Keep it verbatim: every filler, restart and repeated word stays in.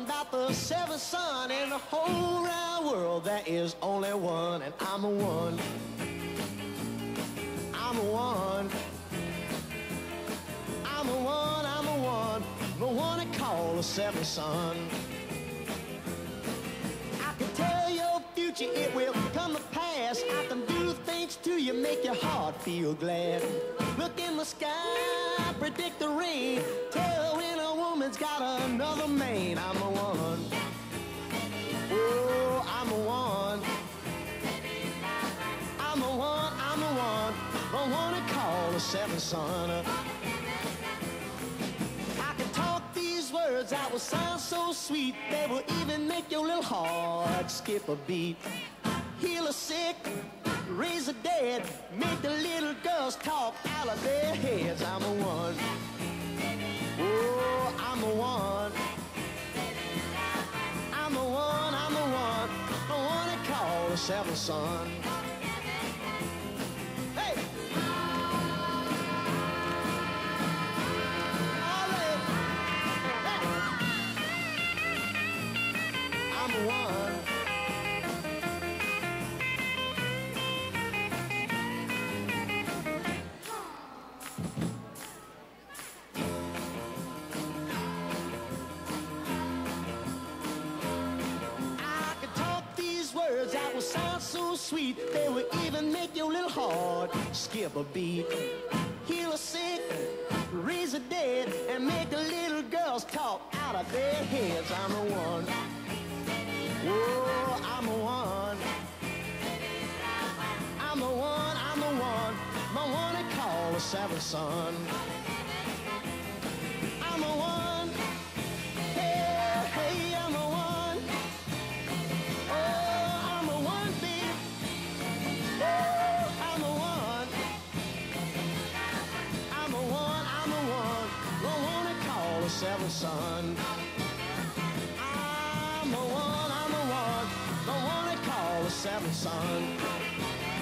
about the seventh son in the whole round world. There is only one, and I'm a one. I'm a one. I'm a one, I'm a one. The one they call the seventh son. I can tell your future, it will come to pass. I can do things to you, make your heart feel glad. Look in the sky, predict the rain, tell when a woman's got another man. I'm a one. Oh, I'm a one. I'm a one, I'm a one. The one they call the seventh son. I can talk these words that will sound so sweet, they will even make your little heart skip a beat. Heal the sick, raise the dead, make the little girls talk out of their heads. I'm a one. Oh, I'm a one. I'm a one, I'm a one. The one they call the seventh son. Hey! All right. Hey. I'm a one. Words that will sound so sweet, they will even make your little heart skip a beat. Heal the sick, raise the dead, and make the little girls talk out of their heads. I'm a one. Oh, I'm a one. I'm a one, I'm a one. My one they call the seventh son. I'm a one. Hey, hey, I'm a one. Oh, I'm a one. I'm a one, I'm a one. The one they call the seventh son. I'm a one, I'm a one. The one they call the seventh son.